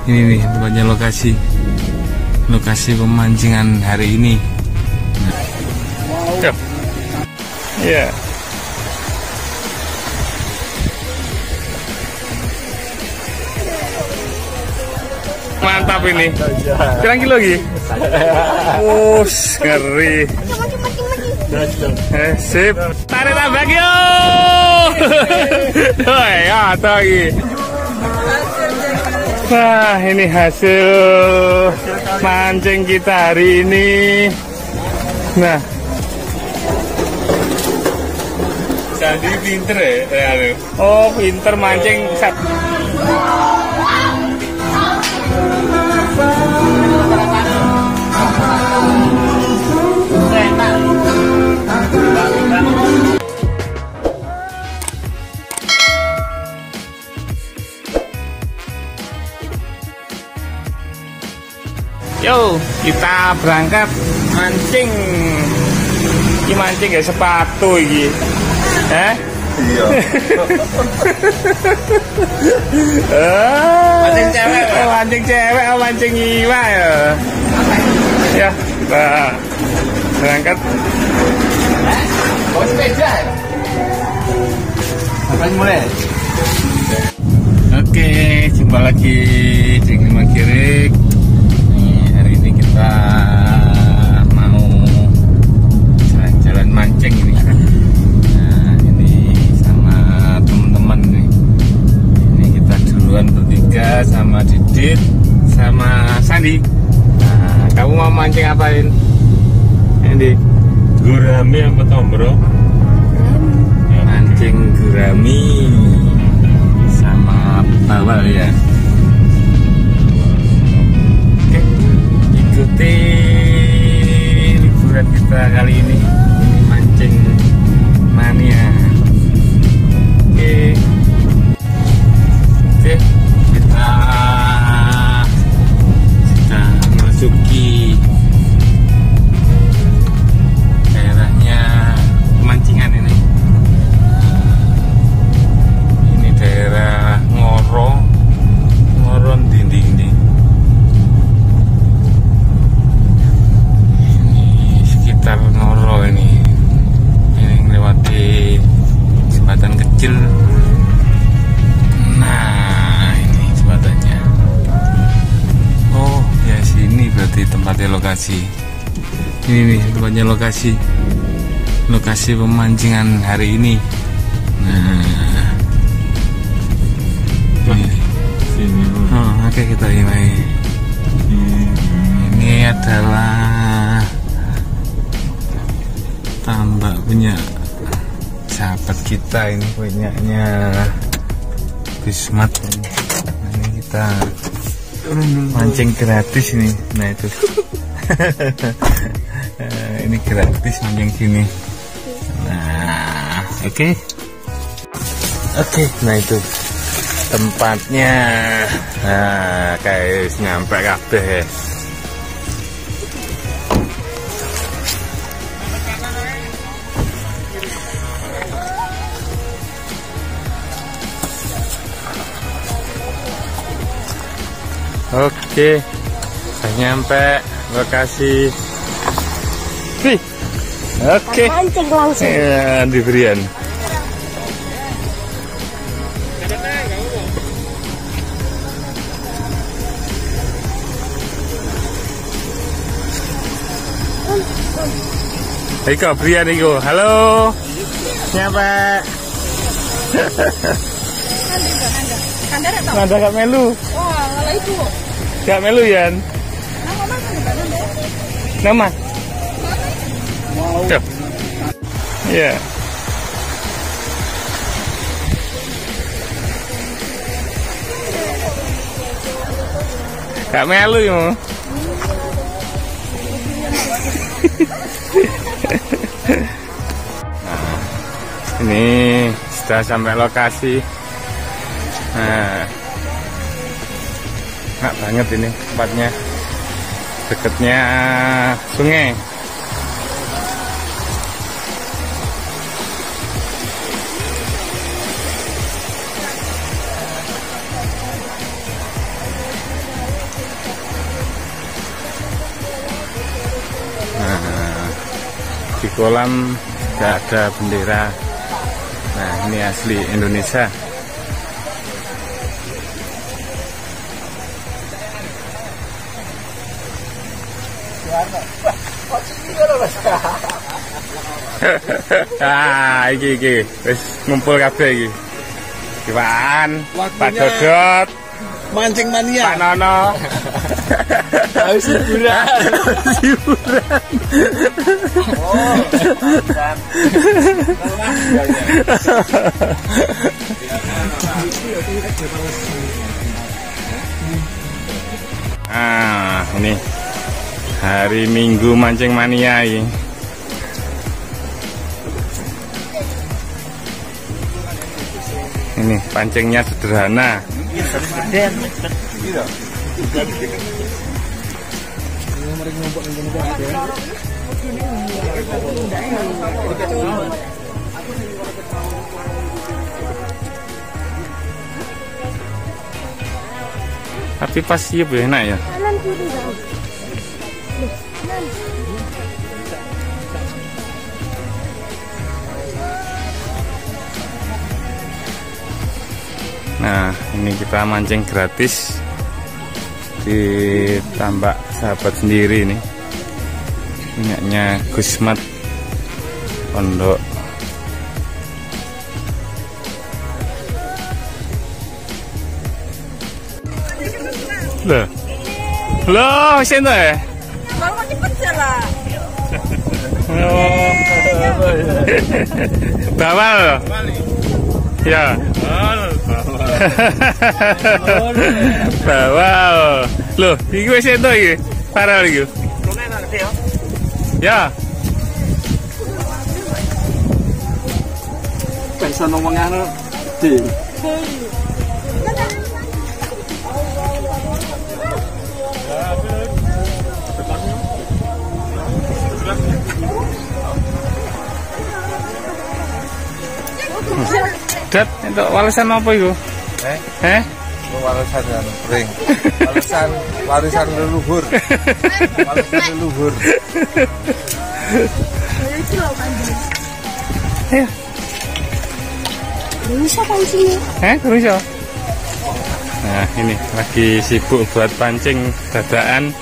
Ini nih tempatnya lokasi pemancingan hari ini. Nah. Ya. Mantap ini. Pirang kilo lagi? Ngeri. Sip. Tarik tambah yo. Ya, lagi. Nah, ini hasil mancing kita hari ini. Nah, jadi pinter ya? Oh, pinter mancing. Yo, kita berangkat mancing. Ini mancing gak sepatu ini. Iya. Mancing cewek, mancing iwa ya. Ya, nah, berangkat. Bawa sepeda. Sampai mulai. Oke, jumpa lagi dengan Magirik. Kita mau jalan-jalan mancing ini. Nah, ini sama teman-teman nih. Ini kita duluan bertiga sama Didit sama Sandi. Nah, kamu mau mancing apain? Ini gurami apa tombro? Mancing gurami sama bawal ya. Ikuti liburan kita kali ini mancing mania. Oke, kita sudah memasuki daerahnya pemancingan ini. Ini daerah Ngoron Dinding nih. Ngoro ini melewati jembatan kecil. Nah, ini jembatannya. Oh ya, sini berarti tempatnya lokasi. Ini nih tempatnya lokasi pemancingan hari ini. Nah, sini. Oh, oke, kita ini. Ini adalah tambak punya sahabat kita, ini punyanya Bismat. Ini kita mancing gratis ini. Nah itu ini gratis mancing sini. Nah, oke. Nah itu tempatnya. Nah, kayak nyampe kabeh. Oke, saya nyampe lokasi. Oke. Mancing langsung. Ya, diberian. Iko, berian Iko. Halo. Nyampe. Nanda gak melu. Wah, kalau itu. Gak melu Yan. Nama? Wow. Iya. Gak melu ya. Nah, ini sudah sampai lokasi. Nah, enak banget ini tempatnya, deketnya sungai. kolam nggak ada bendera. Nah, ini asli Indonesia. Iki wis ngumpul kabeh iki. Iwan, Pak Dodot, mancing mania, Pak Nono. harus hiburan. Ini hari Minggu mancing mania ini. Ini pancingnya sederhana. Tapi pas iya enak ya. Nah, ini kita mancing gratis di tambak sahabat sendiri nih. Minyaknya Gusmat Pondok. Loh, sini ya? Baru cepet lah. Bawal. Ya. Bawal. Loh, iki wis entuk iki. Parah iki. Ya. Bisa ngomongnya di. Dat, untuk warisan apa itu? Warisan yang kering. Warisan leluhur. Warisan leluhur. Ayo. Bisa kan sini? Bisa. Nah, ini lagi sibuk buat pancing dadakan.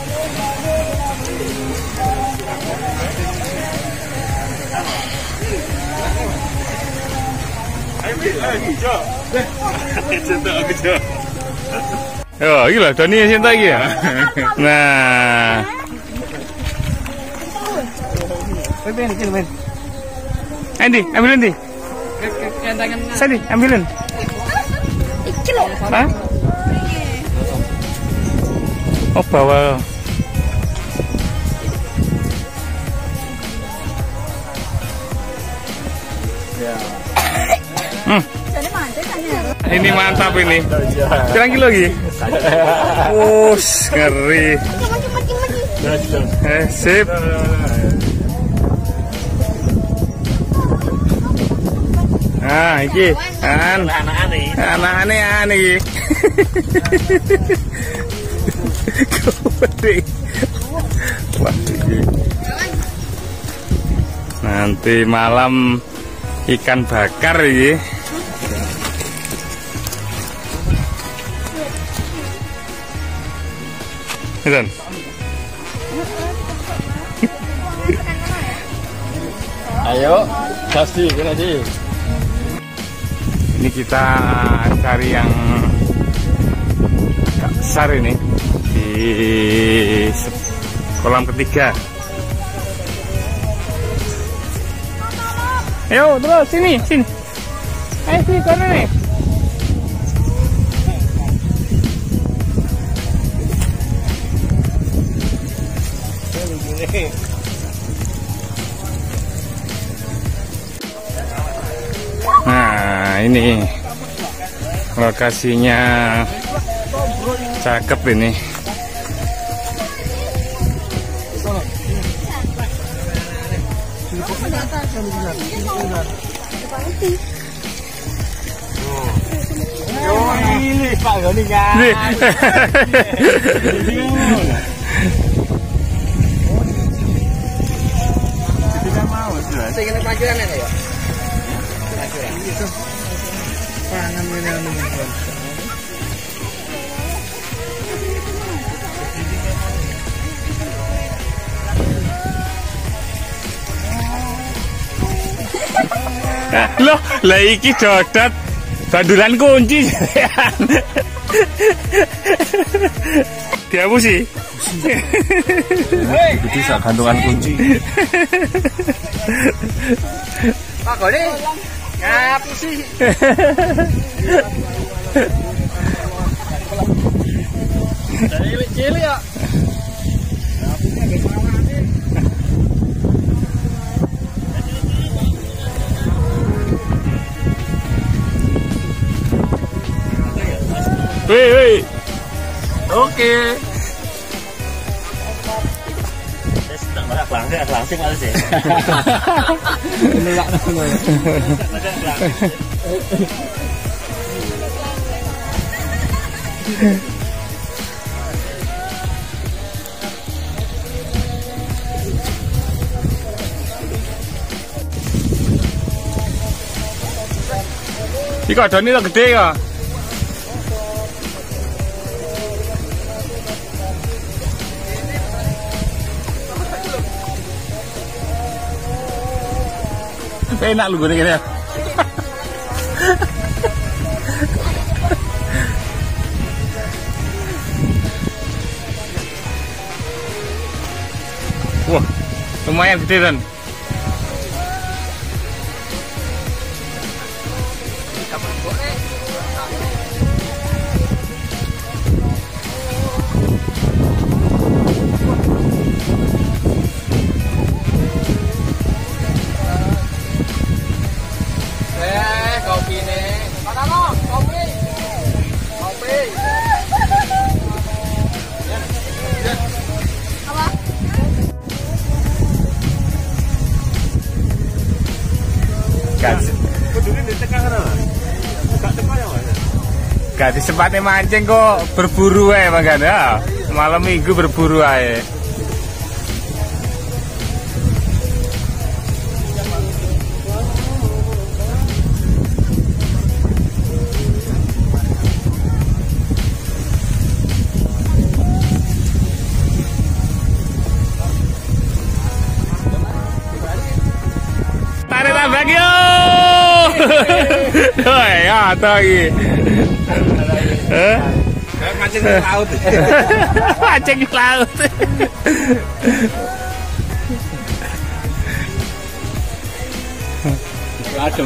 Oh, gila, Doni yang cinta lagi ya. Nah, Andy, ambilin di. Sini, ambilin. Hah? Oh, bawa. Ini mantap ini. Berapa kilo lagi? Ngeri. Sip. Nah, iki anak-anak iki. Wah, iki. Nanti malam ikan bakar iki. Idan. Ayo, pasti kena sih. Ini kita cari yang agak besar ini di kolam ketiga. Ayo terus sini. Ayo sini kono nih. Nah, ini lokasinya cakep ini. Ini Pak Goni kan. Sing ngene parkiran ya, ya. Pangan meneh. Loh, lah iki dodot bandulan kunci. Diapu sih. Bisa gantungan kunci. Pak Goni, ngapa sih? Cilik-cilik ya. Woi. Oke. Langsung aja sih. Iki adane tak gede ya. Enak lu gini ya. Wah, lumayan gede kan. Kopi nih. Mana lo? Kopi. Kopi. Apa? Gak disempatnya mancing kok berburu aja makanya malam minggu berburu aja. Tarik tambak yo. Woi, ya lagi. Mancing di laut. Mancing di laut. Adem.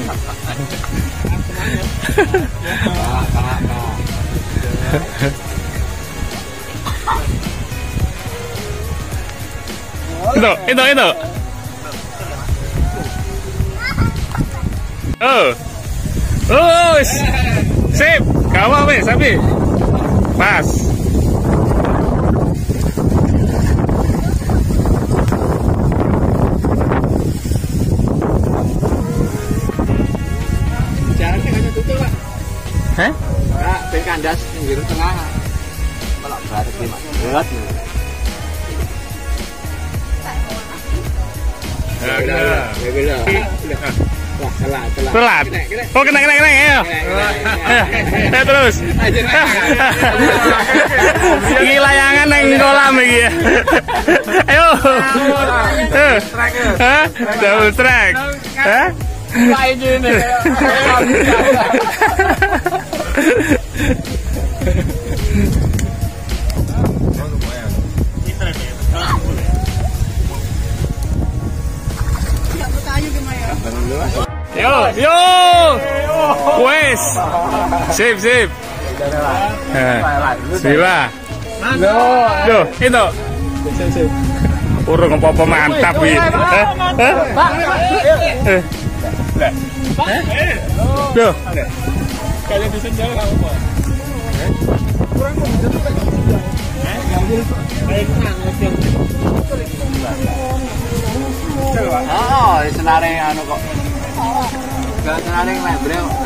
Itu. Oh, sip, kawan wes, sapi, pas. Jaraknya hanya tutup pak. Hah? Kak, ben kandas pinggir tengah. Kalau barat lima berat. Wah, telat. Oh, kena, ayo. Ya terus. Iki layangan nang kolam iki. Ayo. Hah? Double track. Hah? Lain ini. Yo. Wes. Sip. Sila. Loh, itu. Urung apa-apa mantap iki. Loh. Kalian bisa jalan apa? Kurang mau tutup. Oh, senare anu kok. Gak senare lebre kok.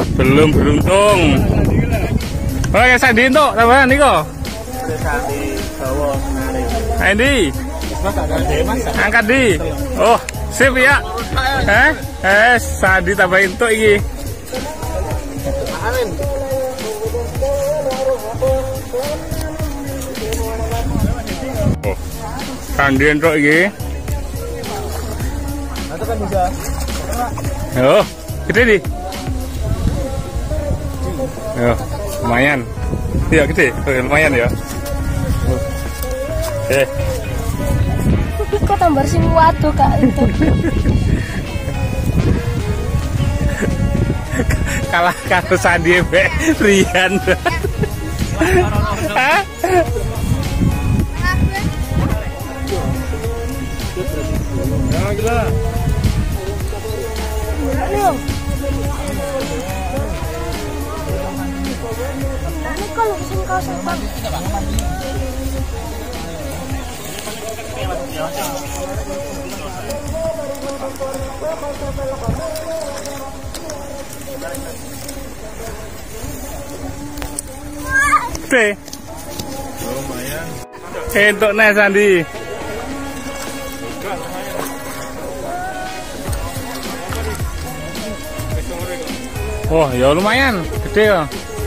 Belum beruntung. Oh ya Sandi entuk tambahan niko. Sandi. Andi, angkat di. Oh, sip ya. Sandi tambahin tuh iki. Oh, Sandi entuk iki. Kan bisa. Oh, gede di. Oh, lumayan. Iya gede, lumayan ya. Kok tambah sing waduh Kak itu. Kalah karo Sandi mbek Rian. Hah? Ya gila. Ini kalau sing kau sepang. Gede. Lumayan. Entuk nih Sandi. Oh, ya lumayan, gede ya.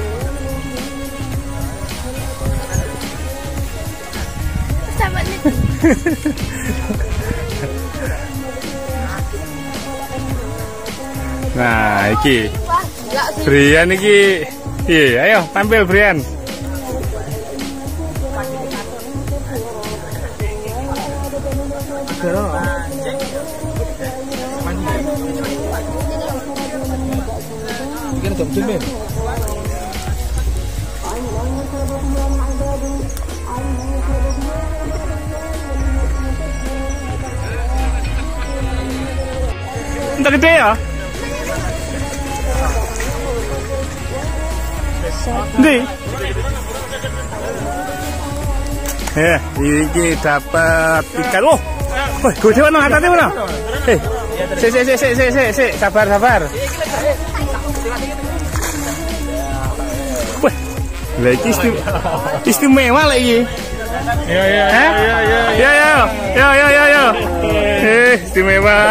Sampai nih. Nah, iki Wah, enggak sih. Brian iki. Iya, ayo tampil Brian. Ini jam cimin. Entar gede ya. Ndi? Iki dapat ikan. Oh, gede mana atasnya mana? Si, sabar. Wah, lagi istimewa lagi. Ya. Istimewa.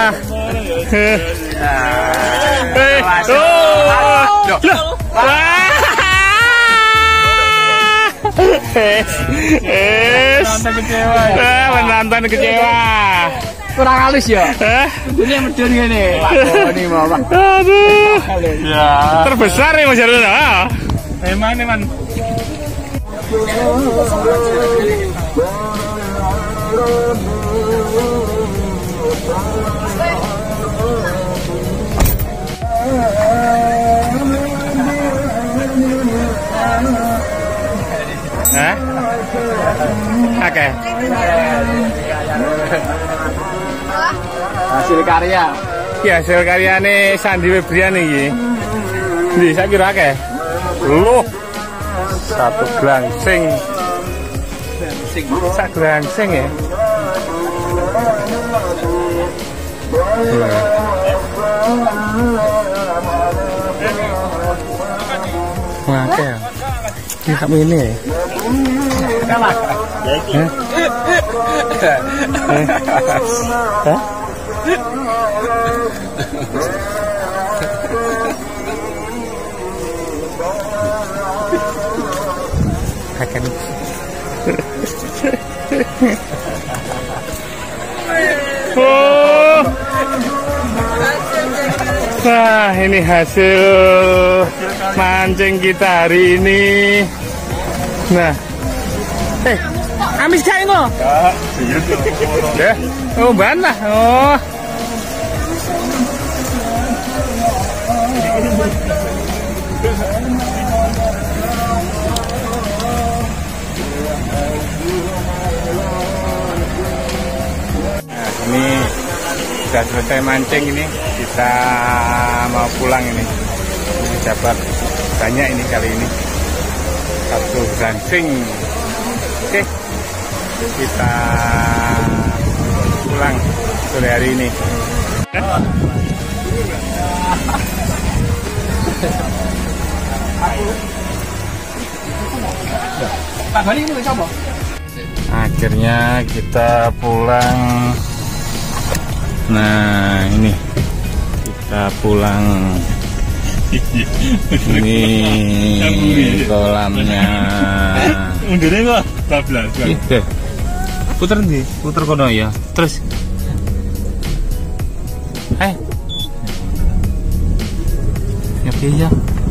Menonton kecewa. Kurang halus ya. Ini medun gini. Ini mau apa? Aduh. Ya. Terbesar ya Mas Jarwo. Eman. Oke. Hasil karya. Iki hasil karyane Sandi Febrian iki. Ndi sak kira akeh? Loh. Satu glangsing. Sak glangsing ya. Wah, akeh. Ini kami ini ya. Hah? Akan. Oh. Nah, ini hasil mancing kita hari ini. Nah, amis gak ini? Ya, oh bantah. Oh. Nah, ini sudah selesai mancing ini, kita mau pulang ini. Ini dapat banyak ini kali ini. Satu gancing. Oke, kita pulang sore hari ini. Pak Bali ini coba. Akhirnya kita pulang. Nah, ini kita pulang. Ini kolamnya. Undurnya kok bablas. Gitu. Puter nih, puter kono ya. Terus. Oke ya.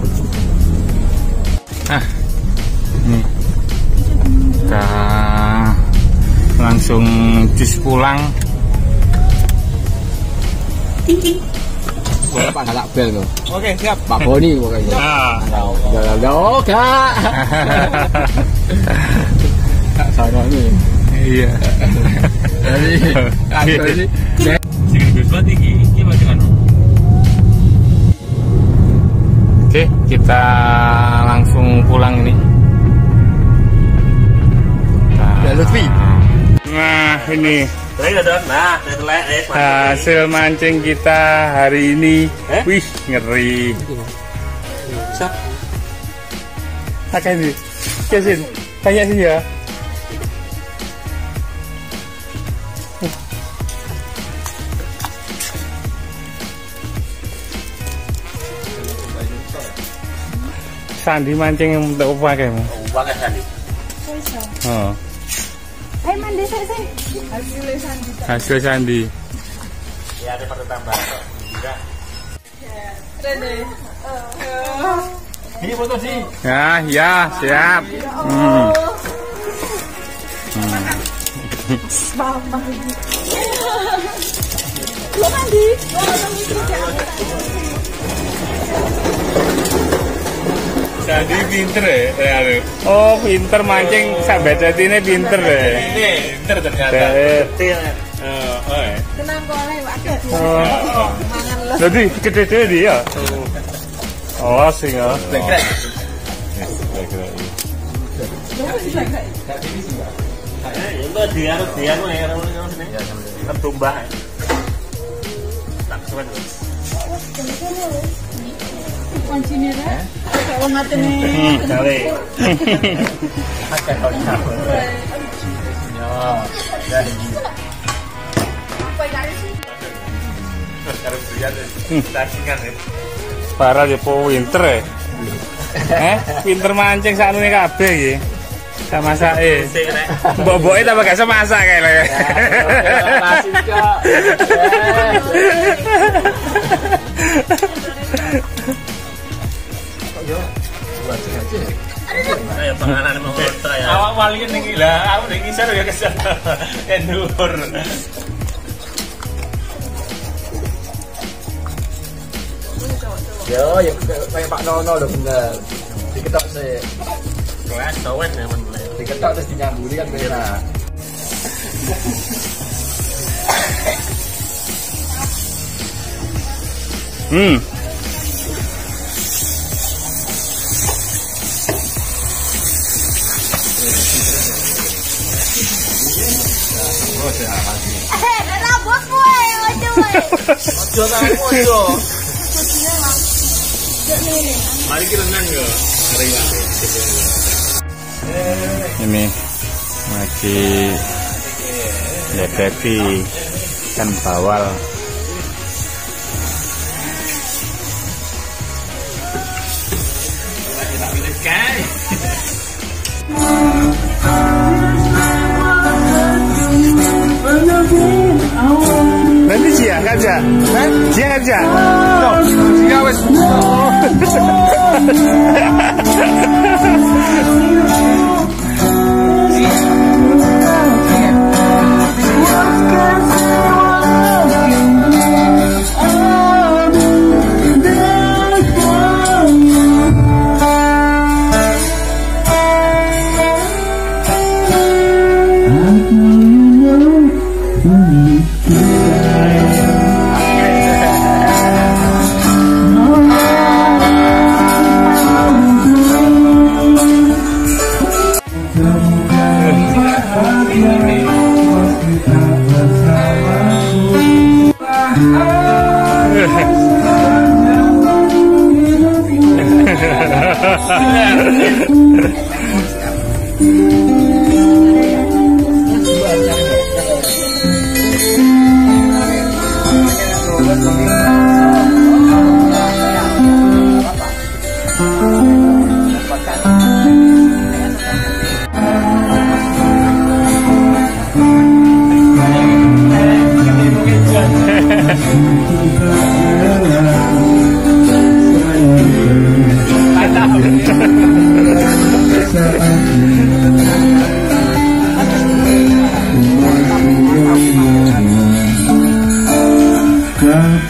Ini kita langsung jus pulang. Pak nggak bel tuh. Oke, siap. Pak Boni pokoknya. Nah, Kak. Kak sono nih. Iya. Jadi sing besot iki macam anu. Oke, kita langsung pulang ini. Lutfi. Nah, ini hasil mancing kita hari ini. Wih, ngeri. Pakai sih, kesin, tanya sih ya. Sandi mancing yang untuk pakai mu. Pakai Sandi. Oh. Ayo mandi saya. Hasil Sandi. Ya ada pada tambah. Ini foto sih. Ya, siap. Lo mandi. Sandi pinter ya. Oh, pinter mancing. Sahabat ini pinter deh. Ini pinter ternyata. Tenang kok oleh wakil. Mangan lo. Jadi gede-gede dia. Oh, sing ya. Itu dia tertumbah. Tak suwen. Kuncinya deh. Kalau mati nih. Kali. Parah ya, po winter ya. Pinter mancing saat ini kabeh ya. Sama saya. Mbok-mboknya tambah gak semasak kayaknya. masih kok. Awak waliin nih gila, aku nih ngisar ya kesel. Endur. Yo, kayak Pak Nono udah bener. Diketok sih. Kelas sawen ya men. Diketok terus dinyambuli kan benar. Rambut gue, ojo. Ojo nang ojo. Mari kita renang yo. Ini lagi ledeti ikan bawal. Nanti Cia kerja, Cia kerja. Cia wes.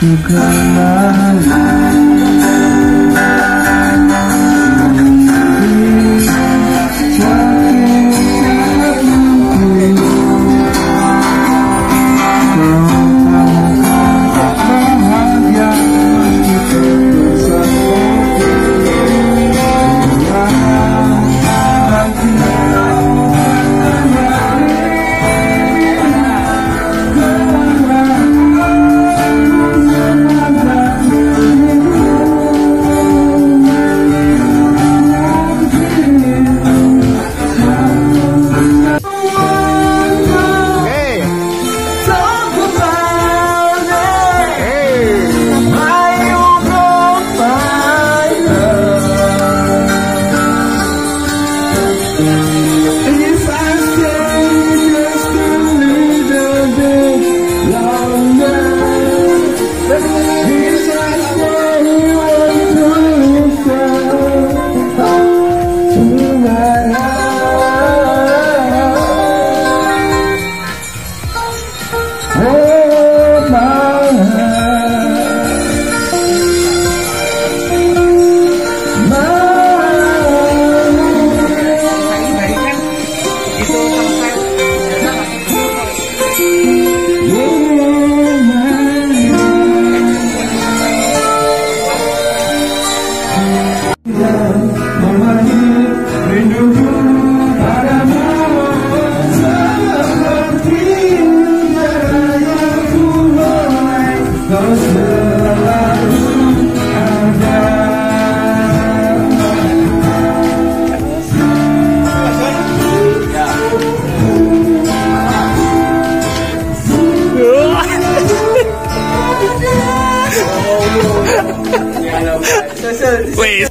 Wait.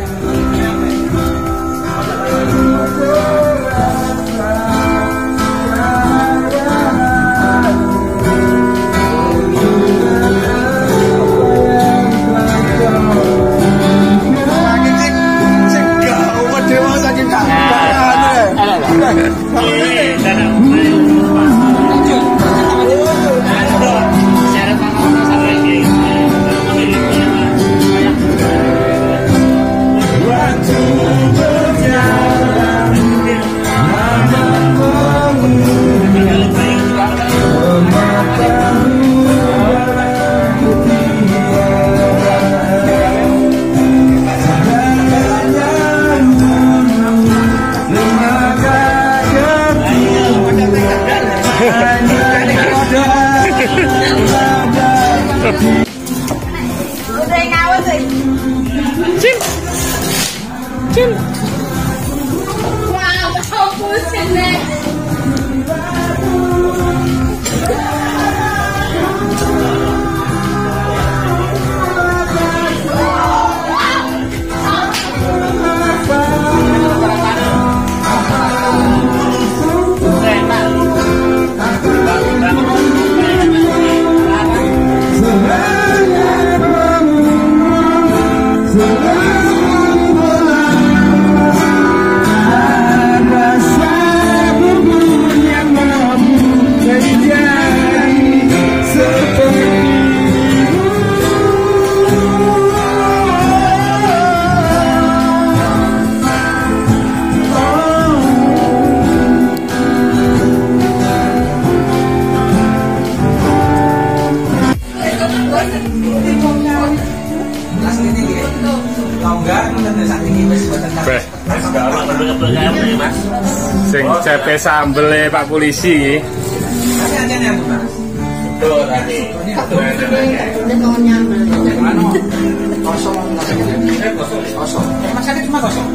Udah ngawet sih. Cin. Cin. Wow, bagus ini. Sing cepe sambel Pak Polisi. Masaknya cuma kosong.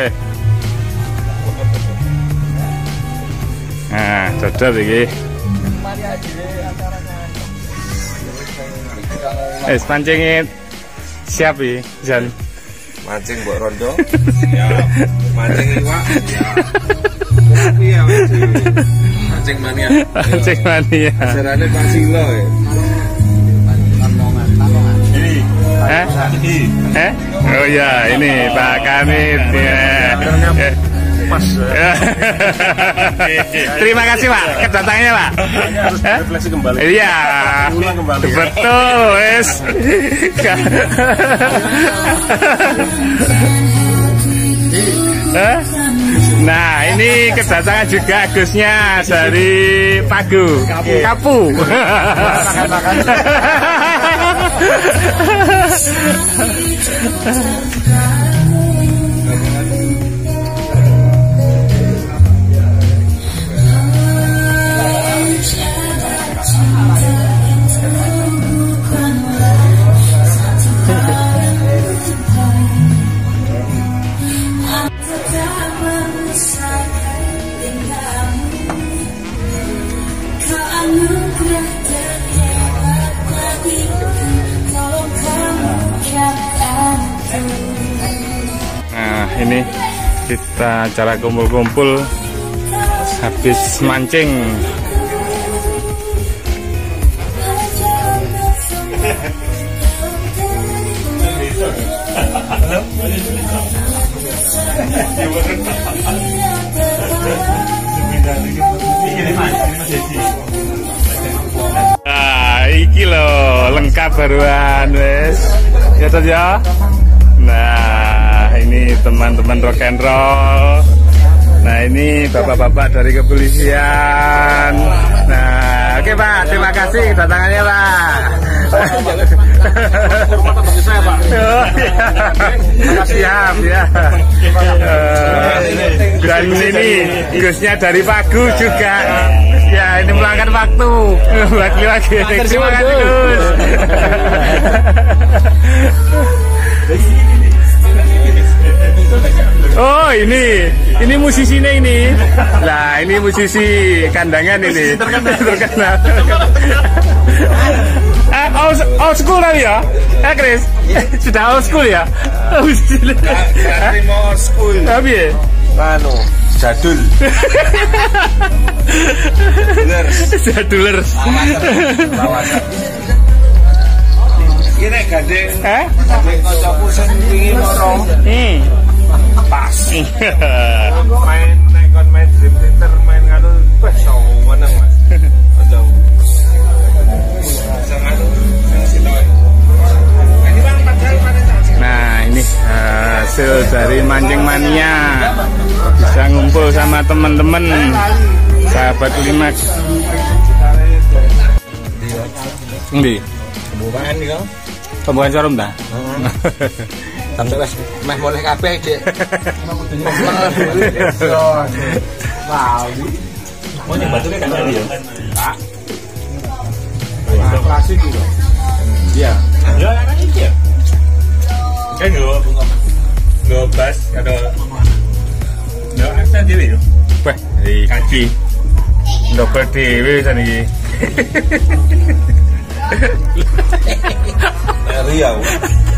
Nah, dodol iki. Pancingnya siap iki, Jan. Mancing mbok rondo. Ya. Mancing iwak. Ya. Mancing mania. Mancing mania. Acarane Pak Silo ya. Oh ya, ini Pak Kanit ya. Pas. Terima kasih Pak kedatangannya Pak. Refleksi kembali. Iya. Betul, wes. Nah, ini kedatangan juga Gusnya dari Pagu, Kapu. Nah, ini kita acara kumpul-kumpul habis mancing. Nah, iki loh lengkap baruan wes. Ya toh ya. Nah, ini teman-teman rock and roll. Nah, ini bapak-bapak dari kepolisian. Nah, oke Pak, terima kasih kedatangannya Pak. Siap ya. Dan ini Gusnya dari Pagu juga. Ya, ini meluangkan waktu lagi-lagi. Terima kasih Gus. Oh, ini musisinya ini. Lah, ini musisi kandangan ini. Terkenal. Old school tadi ya? Chris? Sudah old school ya? Berarti mau old school. Tapi ya? Anu, jadul. Jadulers. Ini gandeng. Gandeng kocokku sing wingi moro. Pas. Main Dream Theater, main nganu wes meneng Mas. Ojo. Nah, ini hasil dari mancing mania. Bisa ngumpul sama teman-teman sahabat Limax. Endi? Pembukaan iki. Pembukaan showroom dah. Sampai wes meh boleh kabeh, Dik. Wow. Mau ning batune kan tadi ya? Pak. Klasik iki lho. Iya. Ya kan iki ya. Kan yo bas ada aksen dhewe yo. Wah, iki ndobel dhewe san iki. Riau.